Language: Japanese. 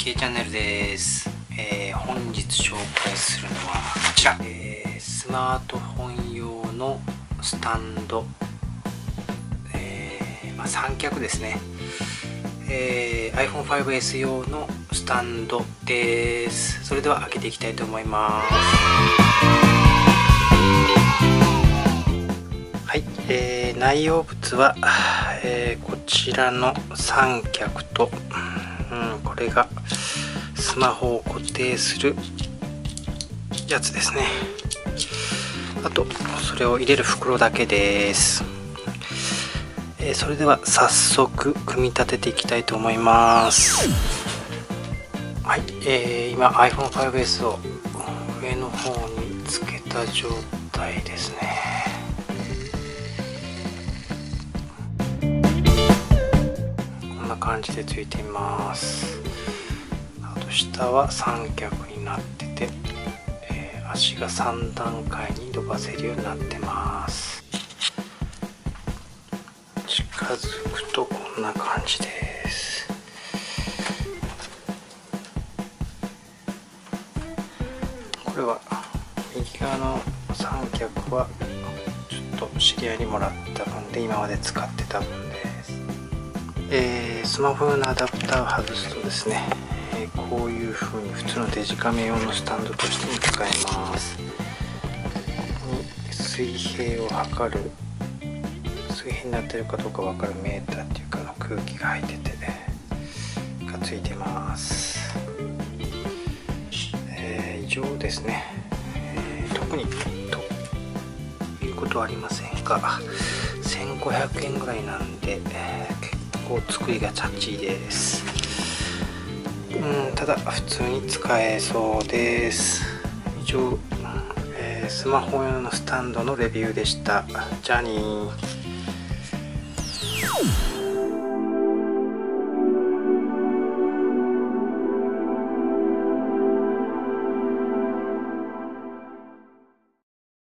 K チャンネルです。本日紹介するのはこちら、スマートフォン用のスタンド、三脚ですね。iPhone5S 用のスタンドです。それでは開けていきたいと思います。はい、内容物は、こちらの三脚と、これがスマホを固定するやつですね。あとそれを入れる袋だけです。それでは早速組み立てていきたいと思います。はい、今 iPhone5S を上の方につけた状態ですね。こんな感じでついています。あと下は三脚になってて、足が3段階に伸ばせるようになってます。近づくとこんな感じです。これは右側の三脚はちょっと知り合いにもらった分で今まで使ってた分です。スマホ用のアダプターを外すとですね、こういう風に普通のデジカメ用のスタンドとしても使えます。水平を測る、水平になっているかどうか分かるメーターっていうかの空気が入ってて、がついてます。以上ですね。特にということはありませんが、1500円ぐらいなんで、結構作りがチャッチーです。ただ普通に使えそうです。以上、スマホ用のスタンドのレビューでした。じゃあねー。